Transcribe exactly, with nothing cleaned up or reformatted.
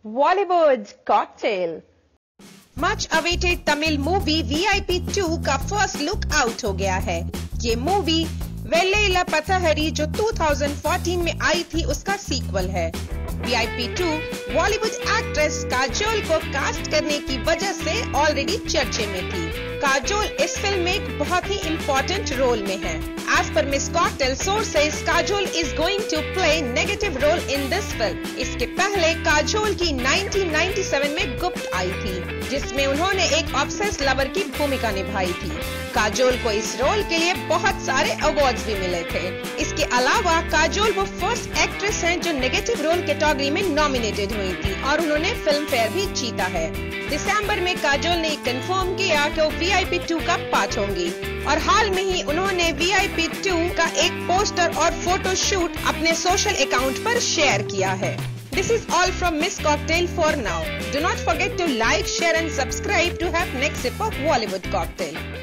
Bollywood's Cocktail। Much awaited Tamil movie V I P two का first look out हो गया है। ये मूवी वेल्लेइला पथहरी जो दो हज़ार चौदह में आई थी उसका सीक्वल है। V I P two Bollywood actress Kajol को कास्ट करने की वजह से ऑलरेडी चर्चे में थी। काजोल इस फिल्म में एक बहुत ही इम्पोर्टेंट रोल में है। As per Miss Cocktail sources, Kajol is going to play negative role in this film। इसके पहले काजोल की उन्नीस सौ सत्तानवे में गुप्त आई थी, जिसमें उन्होंने एक ऑब्सेस्ड लवर की भूमिका निभाई थी। काजोल को इस रोल के लिए बहुत सारे अवार्ड्स भी मिले थे। इसके अलावा काजोल वो फर्स्ट एक्ट्रेस हैं जो नेगेटिव रोल कैटेगरी में नॉमिनेटेड हुई थी और उन्होंने फिल्म फेयर भी जीता है। दिसंबर में काजोल ने कंफर्म किया कि वो वी आई पी टू का पार्ट होंगी और हाल में ही उन्होंने वी आई पी टू का एक पोस्टर और फोटो शूट अपने सोशल अकाउंट पर शेयर किया है। This is all from Miss Cocktail for now. Do not forget to like, share and subscribe to have next sip of Bollywood Cocktail.